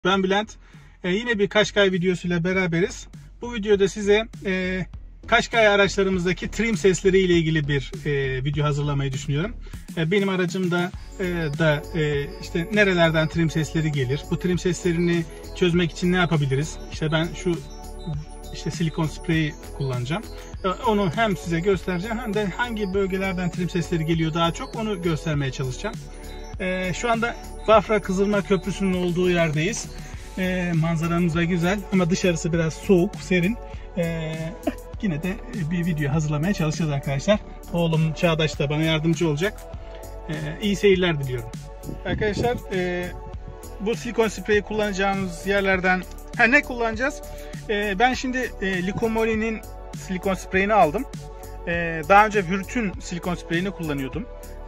Ben Bülent. Yine bir Qashqai videosuyla beraberiz. Bu videoda size Qashqai araçlarımızdaki trim sesleri ile ilgili bir video hazırlamayı düşünüyorum. Benim aracımda işte nerelerden trim sesleri gelir? Bu trim seslerini çözmek için ne yapabiliriz? İşte ben şu silikon spreyi kullanacağım. Onu hem size göstereceğim hem de hangi bölgelerden trim sesleri geliyor daha çok onu göstermeye çalışacağım. Şu anda Bafra Kızılma Köprüsü'nün olduğu yerdeyiz. Manzaramız da güzel ama dışarısı biraz soğuk, serin. Yine de bir video hazırlamaya çalışacağız arkadaşlar. Oğlum Çağdaş da bana yardımcı olacak. İyi seyirler diliyorum. Arkadaşlar bu silikon spreyi kullanacağımız yerlerden ne kullanacağız? Ben şimdi Licomoli'nin silikon spreyini aldım. Daha önce Vürt'ün silikon spreyini kullanıyordum.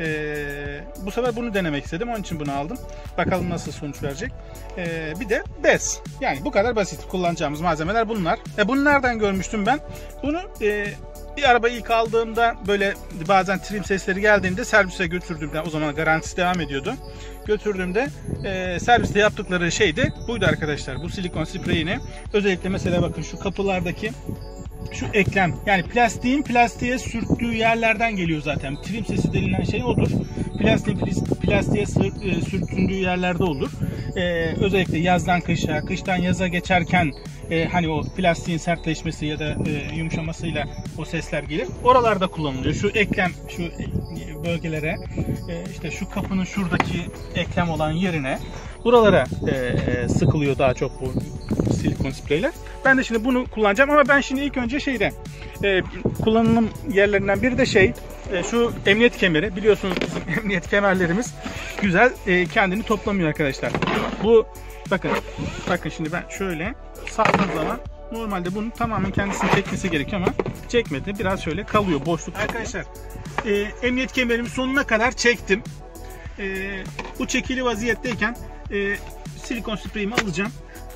Bu sefer bunu denemek istedim. Onun için bunu aldım. Bakalım nasıl sonuç verecek. Bir de bez. Yani bu kadar basit. Kullanacağımız malzemeler bunlar. Bunu nereden görmüştüm ben? Bunu bir araba ilk aldığımda böyle bazen trim sesleri geldiğinde servise götürdüğümde, o zaman garantisi devam ediyordu. Götürdüğümde serviste yaptıkları şey de buydu arkadaşlar. Bu silikon spreyini özellikle mesela bakın şu kapılardaki şu eklem, yani plastiğin plastiğe sürttüğü yerlerden geliyor zaten. Trim sesi denilen şey odur. Plastiğin plastiğe sürtündüğü yerlerde olur. Özellikle yazdan kışa, kıştan yaza geçerken hani o plastiğin sertleşmesi ya da yumuşamasıyla o sesler gelir. Oralarda kullanılıyor. Şu eklem, şu bölgelere, işte şu kapının şuradaki eklem olan yerine, buralara sıkılıyor daha çok bu silikon spreyler. Ben de şimdi bunu kullanacağım ama ben şimdi ilk önce kullanım yerlerinden biri de şu emniyet kemeri. Biliyorsunuz bizim emniyet kemerlerimiz güzel kendini toplamıyor arkadaşlar. Bu bakın şimdi ben şöyle sardığım zaman normalde bunun tamamen kendisini çekmesi gerekiyor ama çekmedi. Biraz şöyle kalıyor, boşluk. Arkadaşlar emniyet kemerimi sonuna kadar çektim. Bu çekili vaziyetteyken silikon spreyimi alacağım.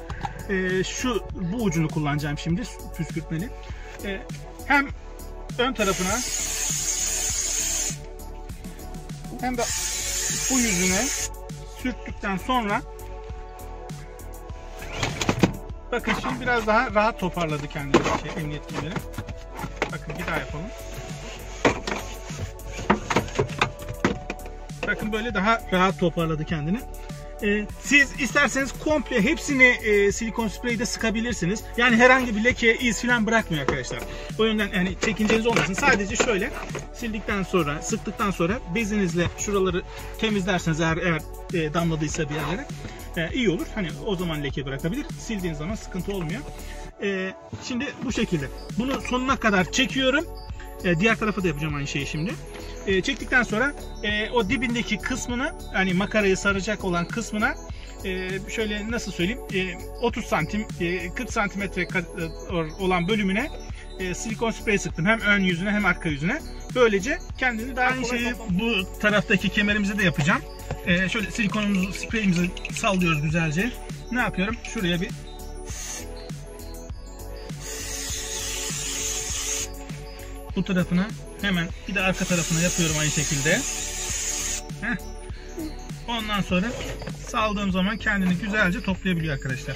Bu ucunu kullanacağım şimdi, püskürtmeli. Hem ön tarafına hem de bu yüzüne sürttükten sonra bakın şimdi biraz daha rahat toparladı kendini emniyet kemeri. Bakın bir daha yapalım. Bakın böyle daha rahat toparladı kendini. Siz isterseniz komple hepsini silikon spreyde sıkabilirsiniz. Yani herhangi bir leke, iz falan bırakmıyor arkadaşlar. O yüzden yani çekinceniz olmasın. Sadece şöyle sildikten sonra, sıktıktan sonra bezinizle şuraları temizlerseniz eğer damladıysa bir yerlere iyi olur. Hani o zaman leke bırakabilir. Sildiğiniz zaman sıkıntı olmuyor. Şimdi bu şekilde. Bunu sonuna kadar çekiyorum. Diğer tarafa da yapacağım aynı şeyi şimdi. Çektikten sonra o dibindeki kısmını, hani makarayı saracak olan kısmına şöyle nasıl söyleyeyim 30 santim 40 santimetre olan bölümüne silikon sprey sıktım. Hem ön yüzüne hem arka yüzüne. Böylece kendini daha aynı şeyi bu taraftaki kemerimize de yapacağım. Şöyle silikonumuzu, spreyimizi sallıyoruz güzelce. Ne yapıyorum? Şuraya bir bu tarafına, hemen bir de arka tarafına yapıyorum aynı şekilde. Ondan sonra saldığım zaman kendini güzelce toplayabiliyor arkadaşlar.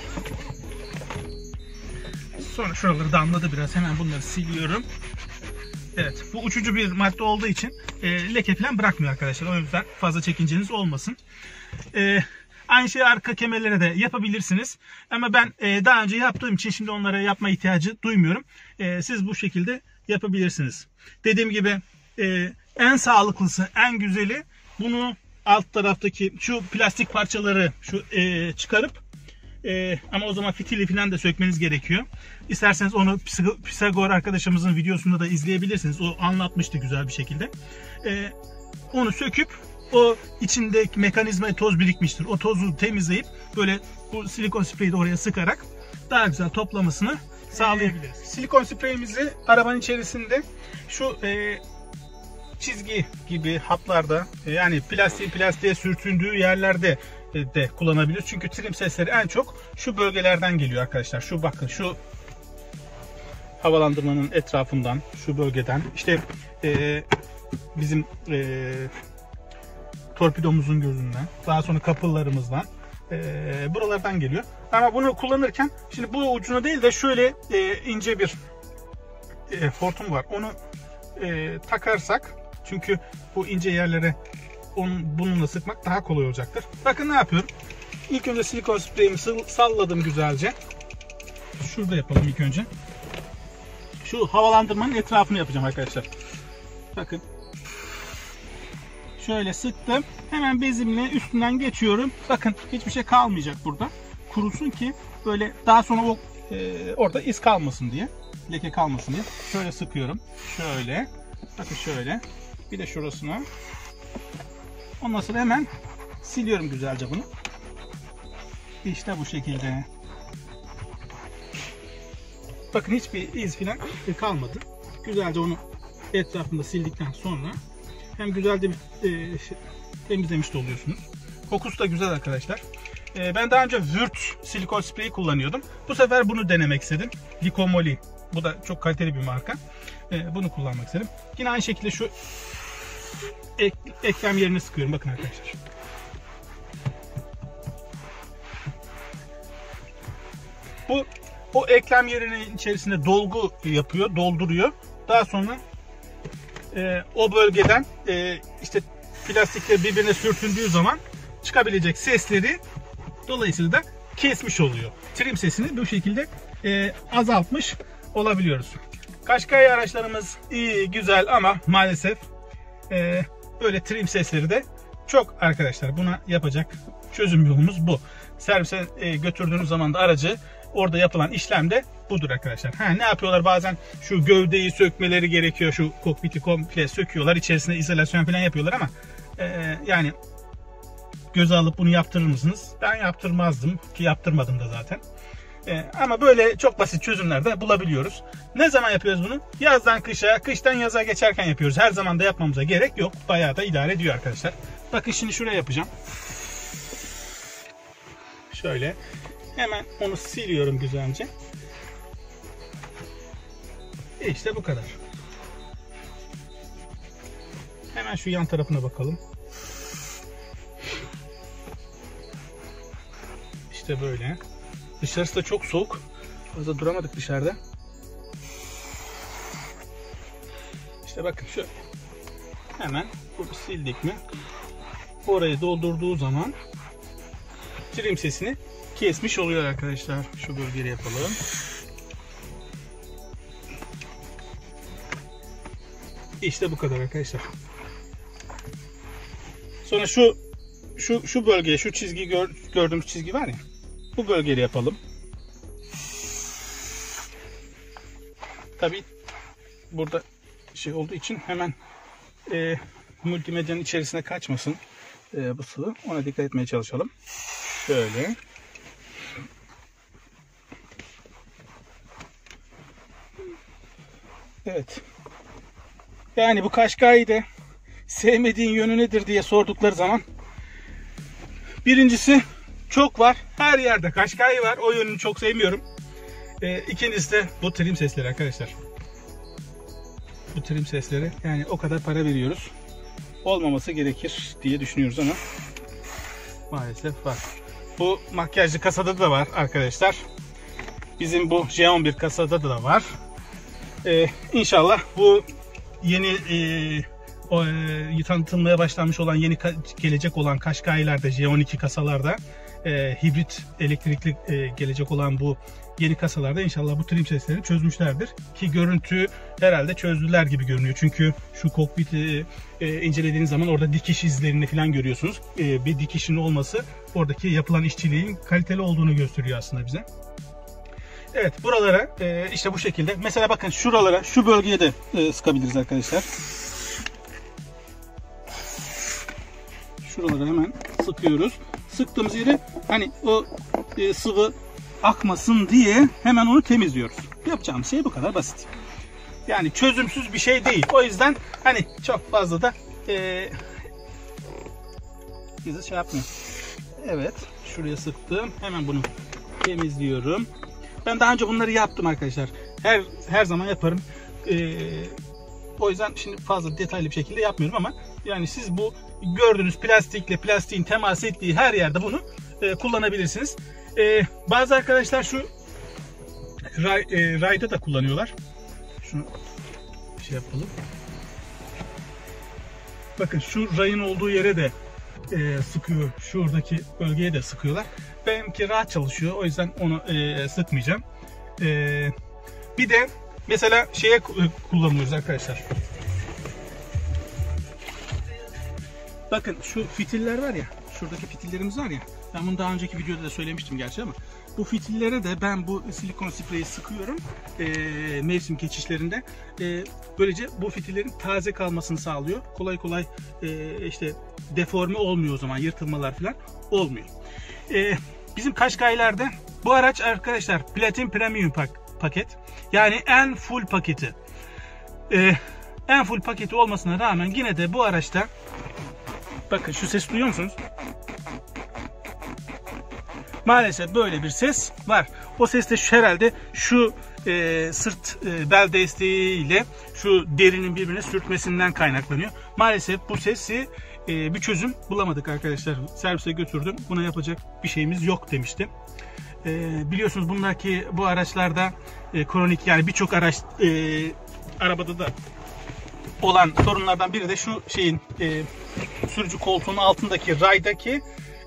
Sonra şuraları damladı biraz, hemen bunları siliyorum. Evet, bu uçucu bir madde olduğu için leke falan bırakmıyor arkadaşlar. O yüzden fazla çekinceniz olmasın. Aynı şeyi arka kemerlere de yapabilirsiniz. Ama ben daha önce yaptığım için şimdi onlara yapma ihtiyacı duymuyorum. Siz bu şekilde yapabilirsiniz. Dediğim gibi en sağlıklısı, en güzeli bunu alt taraftaki şu plastik parçaları çıkarıp ama o zaman fitili falan da sökmeniz gerekiyor. İsterseniz onu Pisagor arkadaşımızın videosunda da izleyebilirsiniz. O anlatmıştı güzel bir şekilde. Onu söküp o içindeki mekanizmaya toz birikmiştir. O tozu temizleyip böyle bu silikon spreyi de oraya sıkarak daha güzel toplamasını sağlayabiliriz. Silikon spreyimizi arabanın içerisinde şu çizgi gibi hatlarda, yani plastiğe sürtündüğü yerlerde de kullanabiliriz. Çünkü trim sesleri en çok şu bölgelerden geliyor arkadaşlar. Şu bakın, şu havalandırmanın etrafından, şu bölgeden, işte bizim torpidomuzun gözünden, daha sonra kapılarımızdan, buralardan geliyor. Ama bunu kullanırken şimdi bu ucuna değil de şöyle ince bir hortum var. Onu takarsak, çünkü bu ince yerlere bununla sıkmak daha kolay olacaktır. Bakın ne yapıyorum. İlk önce silikon spreyimi salladım güzelce. Şurada yapalım ilk önce. Şu havalandırmanın etrafını yapacağım arkadaşlar. Bakın. Şöyle sıktım. Hemen bezimle üstünden geçiyorum. Bakın hiçbir şey kalmayacak burada. Kurusun ki böyle daha sonra orada iz kalmasın diye. Leke kalmasın diye. Şöyle sıkıyorum. Şöyle. Bakın şöyle. Bir de şurasına. Ondan sonra hemen siliyorum güzelce bunu. İşte bu şekilde. Bakın hiçbir iz falan kalmadı. Güzelce onu etrafında sildikten sonra hem güzel de temizlemiş de oluyorsunuz. Kokusu da güzel arkadaşlar. Ben daha önce Würth silikon spreyi kullanıyordum. Bu sefer bunu denemek istedim. Licomoli. Bu da çok kaliteli bir marka. Bunu kullanmak istedim. Yine aynı şekilde şu eklem yerine sıkıyorum. Bakın arkadaşlar. Bu o eklem yerinin içerisinde dolgu yapıyor, dolduruyor. Daha sonra o bölgeden işte plastikler birbirine sürtündüğü zaman çıkabilecek sesleri dolayısıyla da kesmiş oluyor. Trim sesini bu şekilde azaltmış olabiliyoruz. Qashqai araçlarımız iyi, güzel ama maalesef böyle trim sesleri de çok arkadaşlar. Buna yapacak çözüm yolumuz bu. Servise götürdüğünüz zaman da aracı orada yapılan işlem de budur arkadaşlar. Ne yapıyorlar? Bazen şu gövdeyi sökmeleri gerekiyor. Şu kokpiti komple söküyorlar. İçerisinde izolasyon falan yapıyorlar ama yani göze alıp bunu yaptırır mısınız? Ben yaptırmazdım ki yaptırmadım da zaten. Ama böyle çok basit çözümler de bulabiliyoruz. Ne zaman yapıyoruz bunu? Yazdan kışa, kıştan yaza geçerken yapıyoruz. Her zaman da yapmamıza gerek yok. Bayağı da idare ediyor arkadaşlar. Bakın şimdi şuraya yapacağım. Şöyle. Hemen onu siliyorum güzelce. İşte bu kadar. Hemen şu yan tarafına bakalım. İşte böyle. Dışarısı da çok soğuk. Fazla duramadık dışarıda. İşte bakın şu. Hemen bunu sildik mi? Orayı doldurduğu zaman trim sesini kesmiş oluyor arkadaşlar. Şu bölgeyi yapalım. İşte bu kadar arkadaşlar. Sonra şu bölgeye, şu çizgi gördüğümüz çizgi var ya. Bu bölgeyi yapalım. Tabii burada şey olduğu için hemen multimedyanın içerisine kaçmasın bu sıvı. Ona dikkat etmeye çalışalım. Şöyle. Evet. Yani bu Qashqai'de sevmediğin yönü nedir diye sordukları zaman birincisi çok var. Her yerde Qashqai var. O yönünü çok sevmiyorum. İkincisi de bu trim sesleri arkadaşlar. Bu trim sesleri yani o kadar para veriyoruz. Olmaması gerekir diye düşünüyoruz ama maalesef var. Bu makyajlı kasada da var arkadaşlar. Bizim bu J11 kasada da var. İnşallah bu yeni tanıtılmaya başlanmış olan yeni gelecek olan Qashqai'lerde J12 kasalarda hibrit elektrikli gelecek olan bu yeni kasalarda inşallah bu trim seslerini çözmüşlerdir. Ki görüntü herhalde çözdüler gibi görünüyor. Çünkü şu kokpiti incelediğiniz zaman orada dikiş izlerini falan görüyorsunuz. Bir dikişin olması oradaki yapılan işçiliğin kaliteli olduğunu gösteriyor aslında bize. Evet, buralara işte bu şekilde. Mesela bakın şuralara, şu bölgeye de sıkabiliriz arkadaşlar. Şuralara hemen sıkıyoruz. Sıktığımız yeri hani o sıvı akmasın diye hemen onu temizliyoruz. Yapacağımız şey bu kadar basit. Yani çözümsüz bir şey değil. O yüzden hani çok fazla da bizi şey yapmıyor. Evet, şuraya sıktım. Hemen bunu temizliyorum. Ben daha önce bunları yaptım arkadaşlar. Her zaman yaparım. O yüzden şimdi fazla detaylı bir şekilde yapmıyorum ama yani siz bu gördüğünüz plastikle plastiğin temas ettiği her yerde bunu kullanabilirsiniz. Bazı arkadaşlar şu rayda da kullanıyorlar. Şunu şey yapalım. Bakın şu rayın olduğu yere de sıkıyor. Şuradaki bölgeye de sıkıyorlar. Benimki rahat çalışıyor. O yüzden onu sıkmayacağım. Bir de mesela şeye kullanıyoruz arkadaşlar. Bakın şu fitiller var ya. Şuradaki fitillerimiz var ya. Ben bunu daha önceki videoda da söylemiştim gerçi ama. Bu fitillere de ben bu silikon spreyi sıkıyorum. Mevsim geçişlerinde. Böylece bu fitillerin taze kalmasını sağlıyor. Kolay kolay işte deforme olmuyor o zaman. Yırtılmalar falan olmuyor. Bizim Qashqai'lerde bu araç arkadaşlar Platin Premium paket. Yani en full paketi. En full paketi olmasına rağmen yine de bu araçta bakın şu ses duyuyor musunuz? Maalesef böyle bir ses var. O ses de herhalde şu sırt bel desteğiyle şu derinin birbirine sürtmesinden kaynaklanıyor. Maalesef bu sesi bir çözüm bulamadık arkadaşlar. Servise götürdüm. Buna yapacak bir şeyimiz yok demiştim. Biliyorsunuz bu araçlarda kronik, yani birçok araç arabada da olan sorunlardan biri de şu şeyin sürücü koltuğunun altındaki raydaki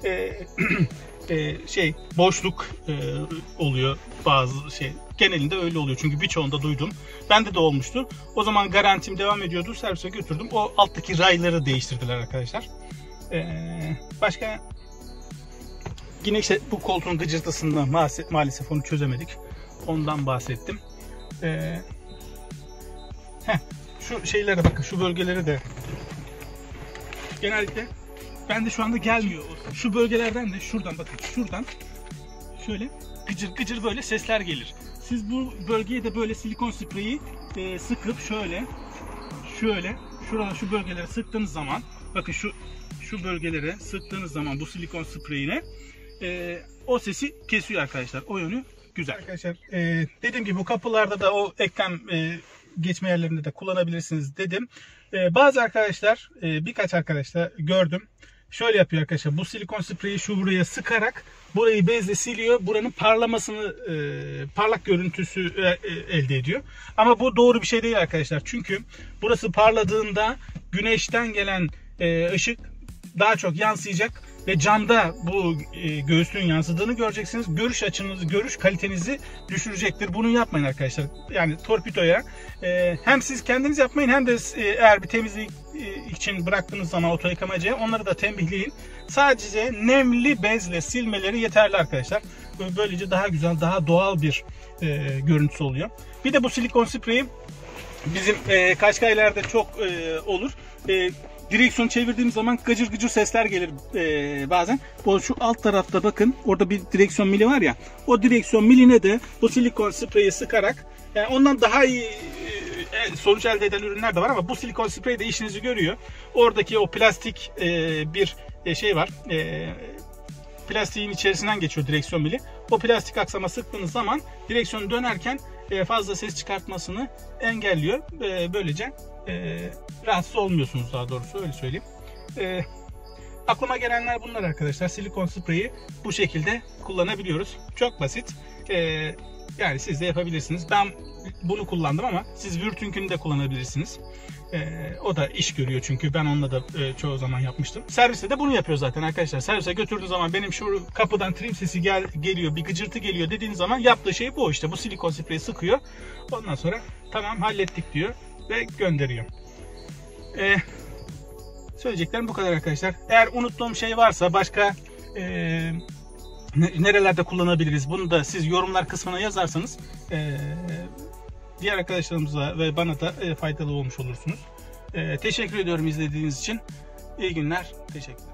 boşluk oluyor bazı şey. Genelinde öyle oluyor çünkü birçoğunda duydum. Bende de olmuştu. O zaman garantim devam ediyordu. Servise götürdüm. O alttaki rayları değiştirdiler arkadaşlar. Başka yine işte bu koltuğun gıcırtısında maalesef onu çözemedik. Ondan bahsettim. Şu şeylere bakın, şu bölgelere de genellikle bende şu anda gelmiyor. Şu bölgelerden de şuradan bakın, şuradan şöyle gıcır gıcır böyle sesler gelir. Siz bu bölgeye de böyle silikon spreyi sıkıp şöyle şu bölgelere sıktığınız zaman, bakın şu bölgelere sıktığınız zaman bu silikon spreyine o sesi kesiyor arkadaşlar. O yönü güzel. Arkadaşlar dediğim gibi bu kapılarda da o eklem geçme yerlerinde de kullanabilirsiniz dedim. Bazı arkadaşlar, birkaç arkadaşlar gördüm. Şöyle yapıyor arkadaşlar. Bu silikon spreyi buraya sıkarak burayı bezle siliyor. Buranın parlamasını, parlak görüntüsü elde ediyor. Ama bu doğru bir şey değil arkadaşlar. Çünkü burası parladığında güneşten gelen ışık daha çok yansıyacak ve camda bu göğüslüğün yansıdığını göreceksiniz. Görüş kalitenizi düşürecektir. Bunu yapmayın arkadaşlar. Yani torpidoya hem siz kendiniz yapmayın hem de eğer bir temizlik için bıraktığınız zaman oto yıkamacıya onları da tembihleyin. Sadece nemli bezle silmeleri yeterli arkadaşlar. Böylece daha güzel, daha doğal bir görüntüsü oluyor. Bir de bu silikon spreyi bizim Qashqai'lerde çok olur. Direksiyon çevirdiğim zaman gıcır gıcır sesler gelir bazen. Şu alt tarafta bakın, orada bir direksiyon mili var ya, o direksiyon miline de bu silikon spreyi sıkarak, yani ondan daha iyi sonuç elde eden ürünler de var ama bu silikon sprey de işinizi görüyor. Oradaki o plastik bir şey var. Plastiğin içerisinden geçiyor direksiyon mili. O plastik aksama sıktığınız zaman direksiyonu dönerken fazla ses çıkartmasını engelliyor. Böylece rahatsız olmuyorsunuz, daha doğrusu öyle söyleyeyim. Aklıma gelenler bunlar arkadaşlar. Silikon spreyi bu şekilde kullanabiliyoruz. Çok basit. Yani siz de yapabilirsiniz. Ben bunu kullandım ama siz Würtünk'ünü de kullanabilirsiniz. O da iş görüyor çünkü ben onunla da çoğu zaman yapmıştım. Serviste de bunu yapıyor zaten arkadaşlar. Servise götürdüğünüz zaman benim şu kapıdan trim sesi geliyor, bir gıcırtı geliyor dediğiniz zaman yaptığı şey bu işte. Bu silikon spreyi sıkıyor. Ondan sonra tamam hallettik diyor ve gönderiyor. Söyleyeceklerim bu kadar arkadaşlar. Eğer unuttuğum şey varsa başka nerelerde kullanabiliriz bunu da siz yorumlar kısmına yazarsanız diğer arkadaşlarımıza ve bana da faydalı olmuş olursunuz. Teşekkür ediyorum izlediğiniz için. İyi günler. Teşekkürler.